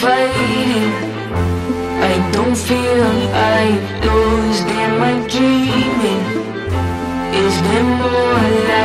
fighting. I don't feel I'm lost. Am I dreaming? Is there more life?